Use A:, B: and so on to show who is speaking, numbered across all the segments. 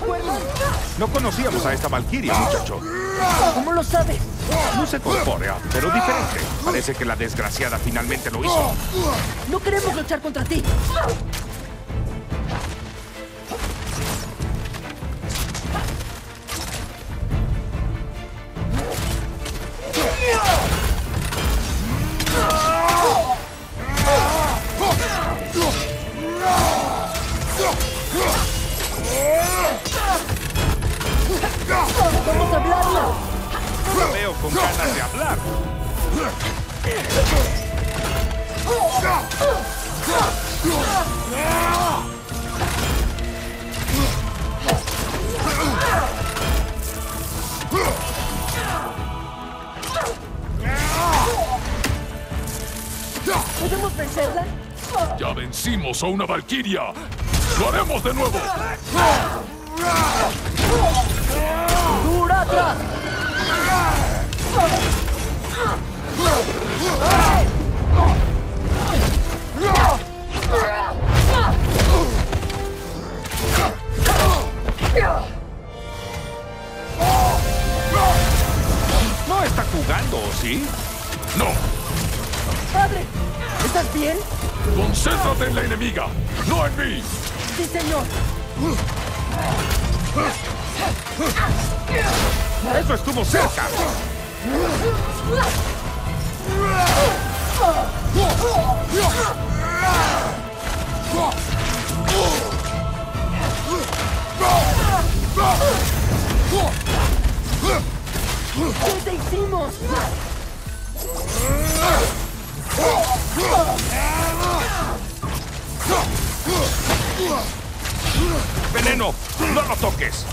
A: acuerdas?
B: No conocíamos a esta Valquiria, muchacho.
A: ¿Cómo lo sabes?
B: Luce corpórea, pero diferente. Parece que la desgraciada finalmente lo hizo.
A: No queremos luchar contra ti. ¡Vamos a hablarlo!
B: Lo veo con ganas de hablar.
A: ¿Podemos vencerla?
C: ¡Ya vencimos a una Valquiria! ¡Lo haremos de nuevo!
A: ¡Dura atrás!
B: No está jugando, ¿sí?
C: ¡No!
A: ¡Padre! ¿Estás bien?
C: ¡Concéntrate en la enemiga! ¡No en mí!
A: Sí, señor.
B: Eso estuvo cerca.
A: ¿Qué te hicimos?
B: ¡Veneno! ¡No lo toques!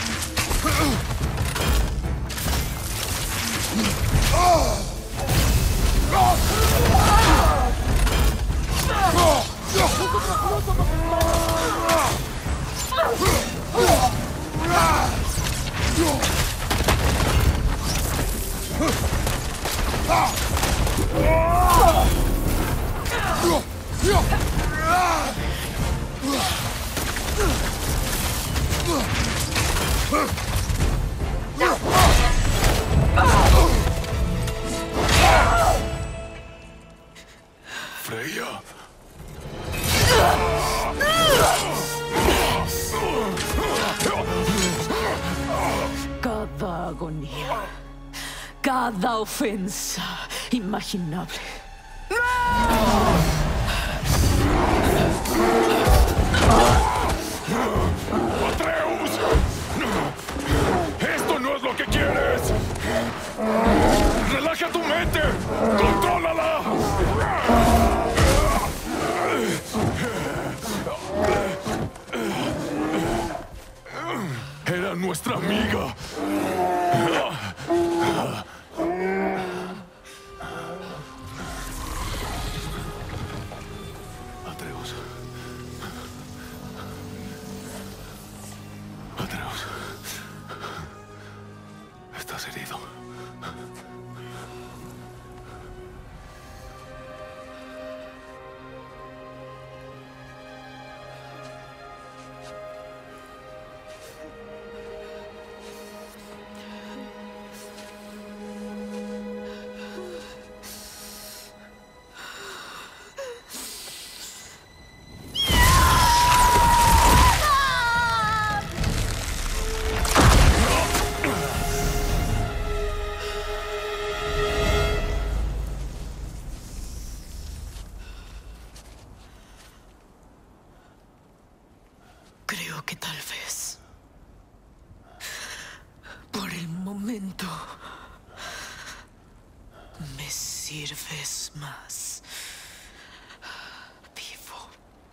C: Freya.
D: Cada agonía, cada ofensa imaginable.
C: ¡Atreus! ¡Esto no es lo que quieres! ¡Relaja tu mente! ¡Contrólala! Era nuestra amiga. Atreus. Atreus. Estás herido.
D: Creo que tal vez, por el momento, me sirves más vivo.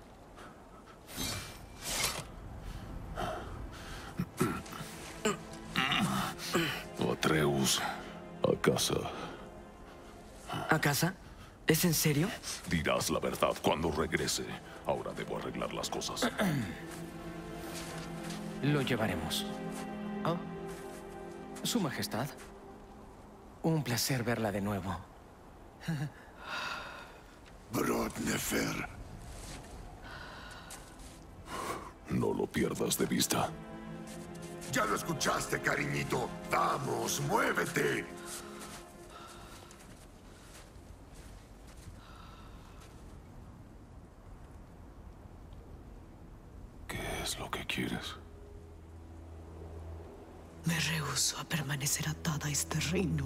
C: Atreus, a casa.
A: ¿A casa? ¿Es en serio?
C: Dirás la verdad cuando regrese. Ahora debo arreglar las cosas.
E: Lo llevaremos. Oh. Su Majestad. Un placer verla de nuevo.
C: No lo pierdas de vista.
F: Ya lo escuchaste, cariñito. Vamos, muévete.
C: ¿Qué es lo que quieres?
D: Me rehúso a permanecer atada a este reino.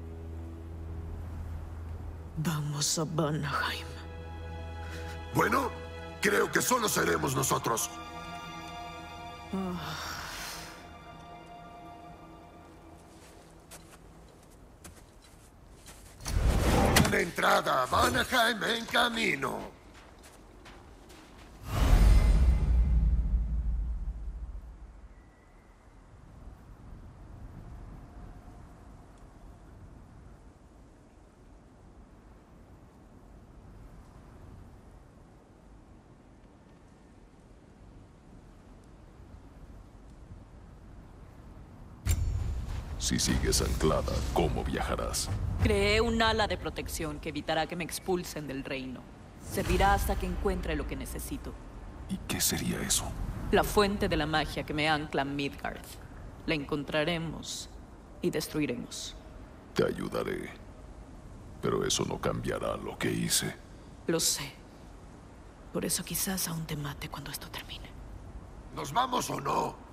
D: Vamos a Vanaheim.
F: Bueno, creo que solo seremos nosotros. Una entrada a Vanaheim en camino.
C: Si sigues anclada, ¿cómo viajarás?
G: Creé un ala de protección que evitará que me expulsen del reino. Servirá hasta que encuentre lo que necesito.
C: ¿Y qué sería eso?
G: La fuente de la magia que me ancla a Midgard. La encontraremos y destruiremos.
C: Te ayudaré. Pero eso no cambiará lo que hice.
G: Lo sé. Por eso quizás aún te mate cuando esto termine.
F: ¿Nos vamos o no?